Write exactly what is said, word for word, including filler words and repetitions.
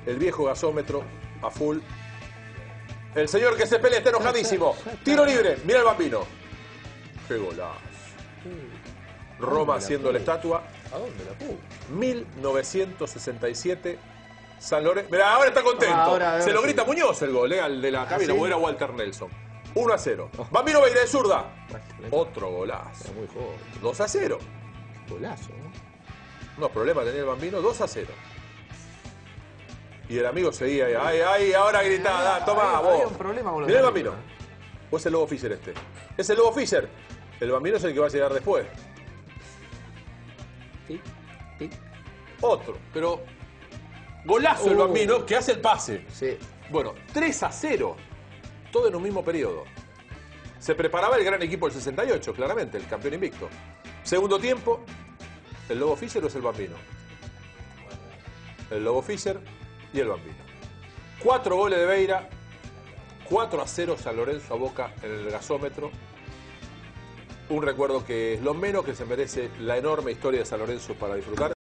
El viejo gasómetro a full. El señor que se pelea está enojadísimo. Tiro libre. Mira el Bambino. Qué golazo. Roma haciendo la estatua. ¿A dónde la puso? mil novecientos sesenta y siete. San Lorenzo. Mirá, ahora está contento. Ah, ahora, ahora se lo sí. grita Muñoz el gol, eh, al de la cabina, ¿sí? como era Walter Nelson. uno a cero. Bambino Veira de zurda. Excelente. Otro golazo. Era muy joven. dos a cero. Golazo, ¿no? No, problema tenía el Bambino. dos a cero. Y el amigo seguía ahí. Ay, ay, ahora gritaba. Tomá, Había- había vos. un problema con los Mirá el árbitros, Bambino. ¿O es el Lobo Fischer este? Es el Lobo Fischer. El Bambino es el que va a llegar después. Sí, sí. Otro. Pero golazo el Uh. Bambino que hace el pase. Sí. Bueno, tres a cero. Todo en un mismo periodo. Se preparaba el gran equipo del sesenta y ocho, claramente, el campeón invicto. Segundo tiempo, ¿el Lobo Fischer o es el Bambino? El Lobo Fischer y el Bambino. Cuatro goles de Veira, cuatro a cero San Lorenzo a Boca en el gasómetro. Un recuerdo que es lo menos que se merece la enorme historia de San Lorenzo para disfrutar.